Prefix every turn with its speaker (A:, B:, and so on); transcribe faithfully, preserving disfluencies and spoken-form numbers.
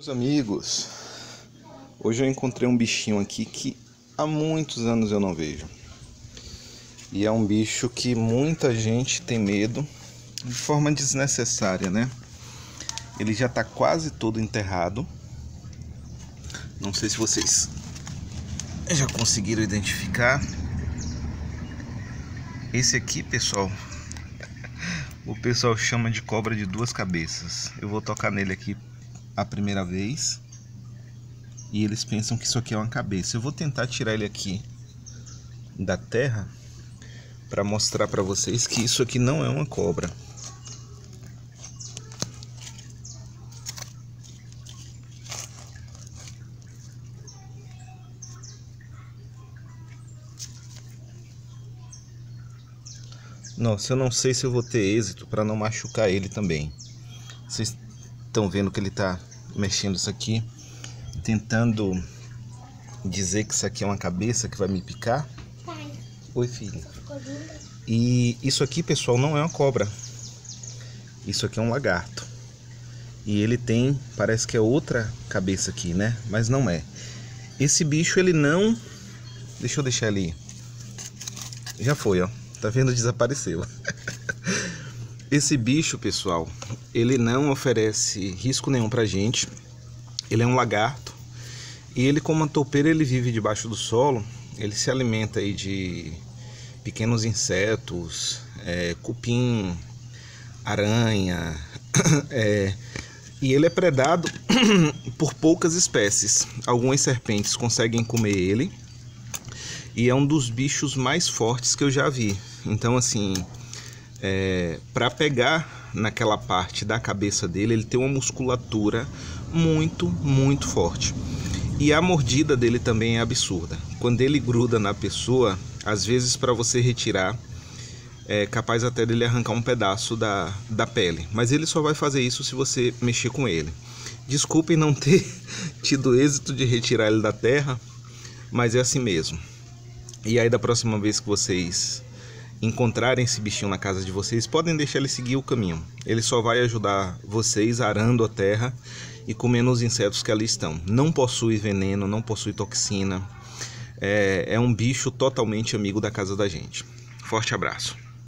A: Meus amigos, hoje eu encontrei um bichinho aqui que há muitos anos eu não vejo. E é um bicho que muita gente tem medo de forma desnecessária, né? Ele já está quase todo enterrado. Não sei se vocês já conseguiram identificar. Esse aqui, pessoal, o pessoal chama de cobra de duas cabeças. Eu vou tocar nele aqui a primeira vez e eles pensam que isso aqui é uma cabeça. Eu vou tentar tirar ele aqui da terra para mostrar para vocês que isso aqui não é uma cobra. Nossa, eu não sei se eu vou ter êxito para não machucar ele também. Vocês estão vendo que ele está mexendo isso aqui, tentando dizer que isso aqui é uma cabeça que vai me picar. Pai. Oi, filha. E isso aqui, pessoal, não é uma cobra. Isso aqui é um lagarto. E ele tem, parece que é outra cabeça aqui, né? Mas não é. Esse bicho, ele não... Deixa eu deixar ele... Já foi, ó. Tá vendo? Desapareceu. Esse bicho, pessoal, ele não oferece risco nenhum pra gente. Ele é um lagarto. E ele, como uma toupeira, ele vive debaixo do solo. Ele se alimenta aí de pequenos insetos, é, cupim, aranha. É, e ele é predado por poucas espécies. Algumas serpentes conseguem comer ele. E é um dos bichos mais fortes que eu já vi. Então, assim, é, para pegar naquela parte da cabeça dele, ele tem uma musculatura muito, muito forte. E a mordida dele também é absurda. Quando ele gruda na pessoa, às vezes para você retirar, é capaz até dele arrancar um pedaço da, da pele. Mas ele só vai fazer isso se você mexer com ele. Desculpem não ter tido êxito de retirar ele da terra, mas é assim mesmo. E aí da próxima vez que vocês encontrarem esse bichinho na casa de vocês, podem deixar ele seguir o caminho. Ele só vai ajudar vocês arando a terra e comendo os insetos que ali estão. Não possui veneno, não possui toxina. É, é um bicho totalmente amigo da casa da gente. Forte abraço.